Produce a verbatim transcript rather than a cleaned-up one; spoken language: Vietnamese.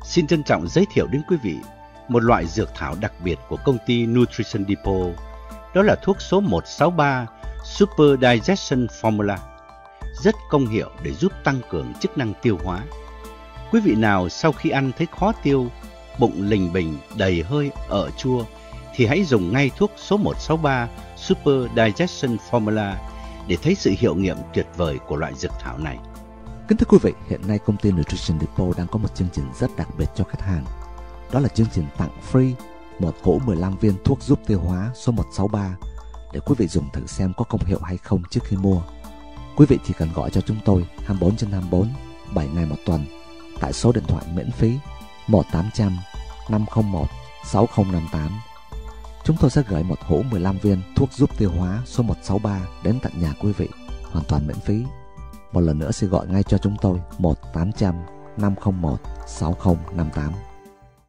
Xin trân trọng giới thiệu đến quý vị một loại dược thảo đặc biệt của công ty Nutrition Depot. Đó là thuốc số một sáu ba Super Digestion Formula, rất công hiệu để giúp tăng cường chức năng tiêu hóa. Quý vị nào sau khi ăn thấy khó tiêu, bụng lình bình, đầy hơi, ợ chua, thì hãy dùng ngay thuốc số một sáu ba Super Digestion Formula để thấy sự hiệu nghiệm tuyệt vời của loại dược thảo này. Kính thưa quý vị, hiện nay công ty Nutrition Depot đang có một chương trình rất đặc biệt cho khách hàng. Đó là chương trình tặng free một hũ mười lăm viên thuốc giúp tiêu hóa số một sáu ba để quý vị dùng thử xem có công hiệu hay không trước khi mua. Quý vị chỉ cần gọi cho chúng tôi hai mươi bốn trên hai mươi bốn, bảy ngày một tuần tại số điện thoại miễn phí một tám không không năm không một sáu không năm tám. Chúng tôi sẽ gửi một hũ mười lăm viên thuốc giúp tiêu hóa số một sáu ba đến tận nhà quý vị, hoàn toàn miễn phí. Một lần nữa xin gọi ngay cho chúng tôi một tám không không năm không một sáu không năm tám.